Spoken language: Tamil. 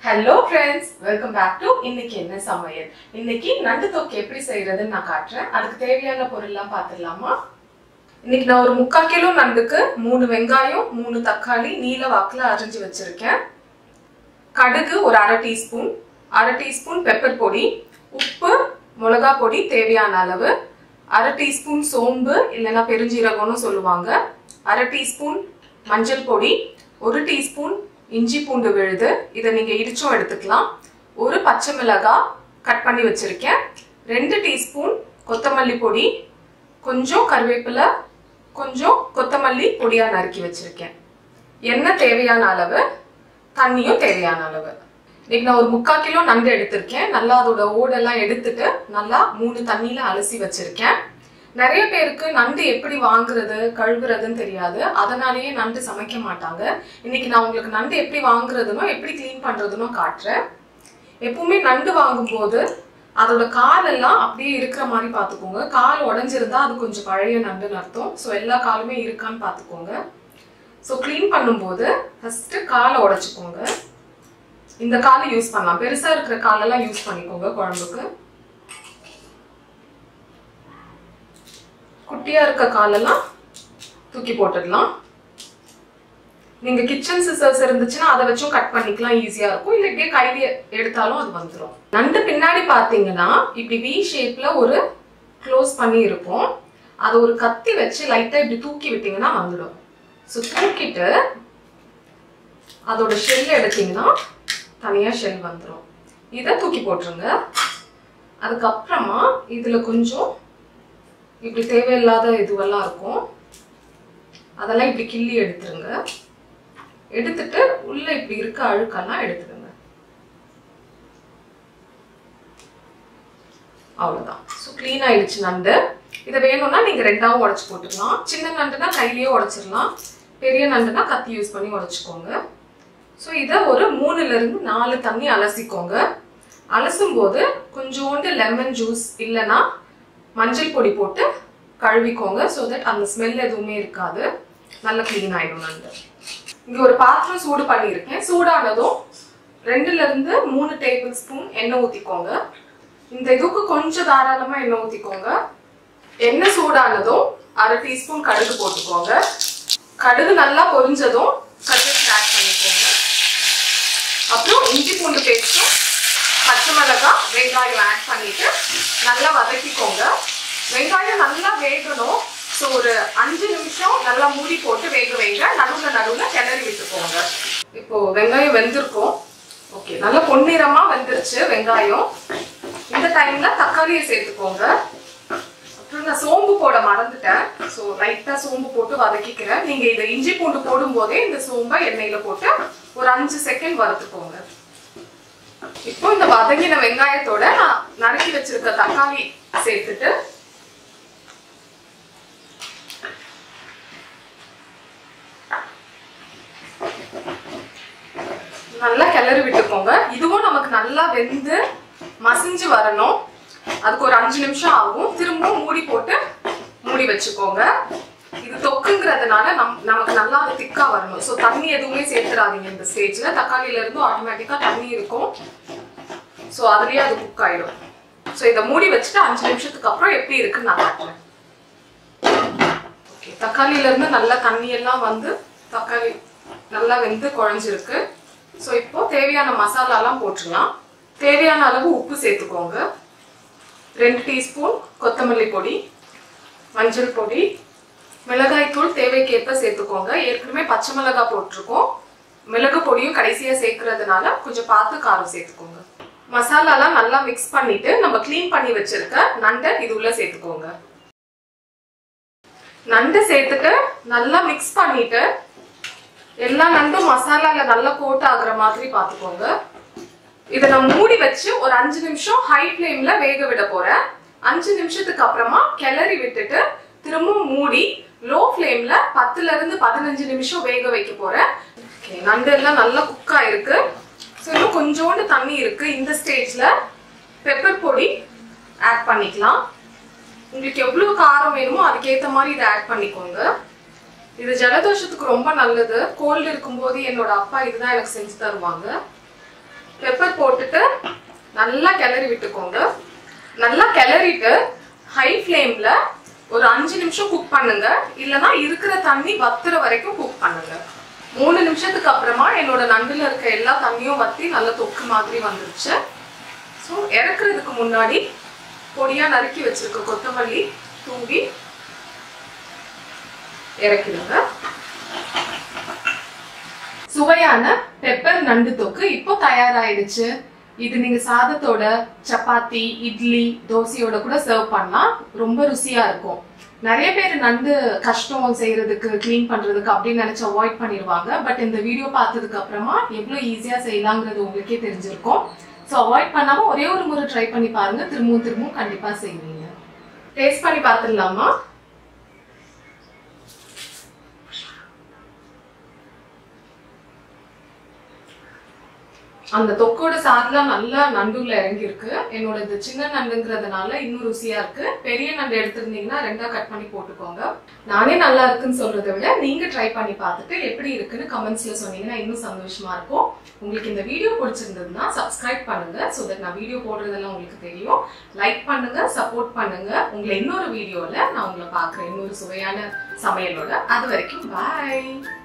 Hello friends, welcome back to இன்னைக்கு என்ன சமையல். இன்னைக்கு நண்டு தொக்கு எப்படி செய்யறதுன்னு நான் காட்டுறேன். அதுக்கு தேவையான பொருள்லாம் பார்த்துடலாமா? இன்னைக்கு நான் ஒரு 3/4 கிலோ நண்டுக்கு 3 வெங்காயம், 3 தக்காளி நீல வாக்குல அரிஞ்சு வச்சிருக்கேன். கடுகு ஒரு 1/2 டீஸ்பூன், 1/2 டீஸ்பூன் பெப்பர் பொடி, உப்பு, மிளகாய் பொடி தேவையான அளவு, 1/2 டீஸ்பூன் சோம்பு இல்லனா பெருஞ்சீரகம்னு சொல்லுவாங்க, 1/2 டீஸ்பூன் மஞ்சள் பொடி, 1 டீஸ்பூன் இஞ்சி பூண்டு விழுது, இதை நீங்க இடிச்சும் எடுத்துக்கலாம், ஒரு பச்சை மிளகாய் கட் பண்ணி வச்சிருக்கேன், 2 டீஸ்பூன் கொத்தமல்லி பொடி, கொஞ்சம் கறிவேப்பிலை, கொஞ்சம் கொத்தமல்லி பொடியா நறுக்கி வச்சிருக்கேன். எண்ணெய் தேவையான அளவு, தண்ணியும் தேவையான அளவு. இன்னைக்கு நான் ஒரு 3/4 கிலோ நண்டு எடுத்திருக்கேன். நல்லா அதோட ஓடெல்லாம் எடுத்துட்டு நல்லா 3 தண்ணியில அலசி வச்சிருக்கேன். நிறைய பேருக்கு நண்டு எப்படி வாங்குறது கழுவுறதுன்னு தெரியாது, அதனாலேயே நண்டு சமைக்க மாட்டாங்க. இன்னைக்கு நான் உங்களுக்கு நண்டு எப்படி வாங்குறதுனோ எப்படி கிளீன் பண்றதுனோ காட்டுறேன். எப்பவுமே நண்டு வாங்கும்போது அதோட கால் எல்லாம் அப்படியே இருக்கிற மாதிரி பார்த்துக்கோங்க. கால் உடஞ்சிருந்தா அது கொஞ்சம் பழைய நண்டுன்னு அர்த்தம். ஸோ எல்லா காலுமே இருக்கான்னு பார்த்துக்கோங்க. ஸோ கிளீன் பண்ணும்போது ஃபர்ஸ்ட் காலை உடைச்சுக்கோங்க. இந்த காலை யூஸ் பண்ணலாம், பெருசா இருக்கிற காலெல்லாம் யூஸ் பண்ணிக்கோங்க. குழம்புக்கு குட்டியா இருக்க காலெல்லாம் தூக்கி போட்டுடலாம். நீங்க கிச்சன் சிசர்ஸ் இருந்துச்சுன்னா அதை வச்சும் கட் பண்ணிக்கலாம், ஈஸியா இருக்கும். இல்ல இப்படியே கையில எடுத்தாலும் அது வந்துடும். நண்டு பின்னாடி பாத்தீங்கன்னா இப்படி வி ஷேப்ல ஒரு க்ளோஸ் பண்ணி இருக்கும். அதை ஒரு கத்தி வச்சு லைட்டா இப்படி தூக்கி விட்டீங்கன்னா வந்துடும். ஸோ தூக்கிட்டு அதோட ஷெல் எடுத்தீங்கன்னா தனியா ஷெல் வந்துடும். இதை தூக்கி போட்டுருங்க. அதுக்கப்புறமா இதுல கொஞ்சம் இப்படி தேவையில்லாத இதுவெல்லாம் இருக்கும், அதெல்லாம் இப்படி கிள்ளி எடுத்துருங்க. எடுத்துட்டு உள்ள இப்படி இருக்க அழுக்கெல்லாம் எடுத்துடுங்க. அவ்வளவுதான். ஸோ கிளீன் ஆயிடுச்சு நண்டு. இதை வேணும்னா நீங்க ரெண்டாவும் உடைச்சு போட்டுக்கலாம். சின்ன நண்டுனா கையிலேயே உடைச்சிடலாம், பெரிய நண்டுனா கத்தி யூஸ் பண்ணி உடைச்சுக்கோங்க. ஸோ இதை ஒரு 3ல இருந்து 4 தண்ணி அலசிக்கோங்க. அலசும் போது கொஞ்சோண்டு லெமன் ஜூஸ் இல்லைன்னா மஞ்சள் பொடி போட்டு கழுவிக்கோங்க. ஸோ தட் அந்த ஸ்மெல் எதுவுமே இருக்காது, நல்லா கிளீன் ஆயிடும் நண்டு. இங்க ஒரு பாத்திரம் சூடு பண்ணியிருக்கேன். சூடானதும் 2ல இருந்து 3 டேபிள் ஸ்பூன் எண்ணெய் ஊத்திக்கோங்க. இந்த இதுக்கு கொஞ்சம் தாராளமா எண்ணெய் ஊத்திக்கோங்க. எண்ணெய் சூடானதும் 1/2 டீஸ்பூன் கடுகு போட்டுக்கோங்க. கடுகு நல்லா பொரிஞ்சதும் கருவேப்பிலை ஆட் பண்ணிக்கோங்க. அப்புறம் இஞ்சி பூண்டு பேஸ்ட்டும் பச்சை மிளகாய் வெங்காயம் ஆட் பண்ணிட்டு நல்லா வதக்கிக்கோங்க. வெங்காயம் நல்லா வேகணும். ஸோ ஒரு 5 நிமிஷம் நல்லா மூடி போட்டு வேக வைங்க. நடுவில் கிளறி விட்டுக்கோங்க. இப்போ வெங்காயம் வெந்திருக்கும். ஓகே, நல்லா பொன்னிறமா வெந்துருச்சு வெங்காயம். இந்த டைம்ல தக்காளியை சேர்த்துக்கோங்க. அப்புறம் நான் சோம்பு போட மறந்துட்டேன். ஸோ லைட்டா சோம்பு போட்டு வதக்கிக்கிறேன். நீங்க இதை இஞ்சி பூண்டு போடும் போதே இந்த சோம்பை எண்ணெயில போட்டு ஒரு 5 செகண்ட் வறுத்துக்கோங்க. இப்போ இந்த வதங்கின வெங்காயத்தோட நான் நறுக்கி வச்சிருக்க தக்காளி சேர்த்துட்டு நல்லா கிளறி விட்டுக்கோங்க. இதுவும் நமக்கு நல்லா வெந்து மசிஞ்சு வரணும். அதுக்கு ஒரு 5 நிமிஷம் ஆகும். திரும்பவும் மூடி போட்டு மூடி வச்சுக்கோங்க. இது தொக்குங்கிறதுனால நமக்கு நல்லா அது திக்கா வரணும். ஸோ தண்ணி எதுவுமே சேர்த்துறாதீங்க இந்த ஸ்டேஜ்ல. தக்காளியில இருந்து ஆட்டோமேட்டிக்கா தண்ணி இருக்கும். ஸோ அதுலயே அது குக் ஆயிடும். ஸோ இதை மூடி வச்சுட்டு 5 நிமிஷத்துக்கு அப்புறம் எப்படி இருக்குன்னு நான் காட்டுறேன். ஓகே, தக்காளியில இருந்து நல்லா தண்ணி எல்லாம் வந்து தக்காளி நல்லா வெந்து குழஞ்சிருக்கு. ஸோ இப்போ தேவையான மசாலாலாம் போட்டுடலாம். தேவையான அளவு உப்பு சேர்த்துக்கோங்க. 2 டீஸ்பூன் கொத்தமல்லி பொடி, மஞ்சள் பொடி, மிளகாய் தூள் தேவைக்கேற்ப சேர்த்துக்கோங்க. ஏற்கனவே பச்சை மிளகாய் போட்டிருக்கோம். மிளகு பொடியும் கடைசியா சேர்க்கறதுனால கொஞ்சம் பார்த்து காரம் சேர்த்துக்கோங்க. மசாலாலாம் நல்லா மிக்ஸ் பண்ணிட்டு நம்ம கிளீன் பண்ணி வச்சிருக்க நண்டை இது உள்ள சேர்த்துக்கோங்க. நண்டை சேர்த்துட்டு நல்லா மிக்ஸ் பண்ணிட்டு எல்லா நண்டும் மசாலால நல்லா கோட் ஆகுற மாதிரி பார்த்துக்கோங்க. இதை நான் மூடி வச்சு ஒரு 5 நிமிஷம் ஹை ஃப்ளேம்ல வேக விட போறேன். 5 நிமிஷத்துக்கு அப்புறமா கிளறி விட்டுட்டு திரும்பவும் மூடி லோ ஃப்ளேம்ல 10ல இருந்து 15 நிமிஷம் வேக வைக்க போறேன். நண்டு எல்லாம் நல்லா குக் ஆயிருக்கு. ஸோ இன்னும் கொஞ்சோண்டு தண்ணி இருக்கு. இந்த ஸ்டேஜ்ல பெப்பர் பொடி ஆட் பண்ணிக்கலாம். உங்களுக்கு எவ்வளவு காரம் வேணுமோ அதுக்கேற்ற மாதிரி இதை ஆட் பண்ணிக்கோங்க. இது ஜலதோஷத்துக்கு ரொம்ப நல்லது. கோல்டு இருக்கும்போது என்னோட அப்பா இதுதான் எனக்கு செஞ்சு தருவாங்க. பெப்பர் போட்டுட்டு நல்லா கிளறி விட்டுக்கோங்க. நல்லா கிளறிட்டு ஹை ஃப்ளேம்ல ஒரு 5 நிமிஷம் குக் பண்ணுங்க. இல்லனா இருக்கிற தண்ணி வத்துற வரைக்கும் குக் பண்ணுங்க. 3 நிமிஷத்துக்கு அப்புறமா என்னோட நண்டுல இருக்க எல்லா தண்ணியும் வத்தி நல்ல தொக்கு மாதிரி வந்துருச்சு. ஸோ இறக்குறதுக்கு முன்னாடி பொடியா நறுக்கி வச்சிருக்க கொத்தமல்லி தூவி இறக்கிடுங்க. சுவையான பெப்பர் நண்டு தொக்கு இப்போ தயாராயிடுச்சு. இது நீங்க சாதத்தோட, சப்பாத்தி, இட்லி, தோசையோட கூட சர்வ் பண்ணலாம். ரொம்ப ருசியா இருக்கும். நிறைய பேர் நண்டு கஷ்டம் செய்யறதுக்கு, கிளீன் பண்றதுக்கு அப்படின்னு நினைச்சு அவாய்ட் பண்ணிடுவாங்க. பட் இந்த வீடியோ பார்த்ததுக்கு அப்புறமா எவ்வளவு ஈஸியா செய்யலாங்கிறது உங்களுக்கே தெரிஞ்சிருக்கும். ஸோ அவாய்ட் பண்ணாம ஒரே ஒரு முறை ட்ரை பண்ணி பாருங்க. திரும்பவும் கண்டிப்பா செய்வீங்க. டேஸ்ட் பண்ணி பார்த்துடலாமா? அந்த தொக்கோட சாதெல்லாம் நல்லா நண்டுல இறங்கி இருக்கு. என்னோட இது சின்ன நண்டுங்கிறதுனால இன்னும் ருசியா இருக்கு. பெரிய நண்டு எடுத்திருந்தீங்கன்னா 2ஆ கட் பண்ணி போட்டுக்கோங்க. நானே நல்லா இருக்குன்னு சொல்றதை விட நீங்க ட்ரை பண்ணி பார்த்துட்டு எப்படி இருக்குன்னு கமெண்ட்ஸ்ல சொன்னீங்கன்னா இன்னும் சந்தோஷமா இருக்கும். உங்களுக்கு இந்த வீடியோ பிடிச்சிருந்ததுன்னா சப்ஸ்கிரைப் பண்ணுங்க. ஸோ தட் நான் வீடியோ போடுறதெல்லாம் உங்களுக்கு தெரியும். லைக் பண்ணுங்க, சப்போர்ட் பண்ணுங்க. உங்களை இன்னொரு வீடியோல நான் உங்களை பார்க்குறேன் இன்னொரு சுவையான சமையலோட. அது வரைக்கும் பாய்.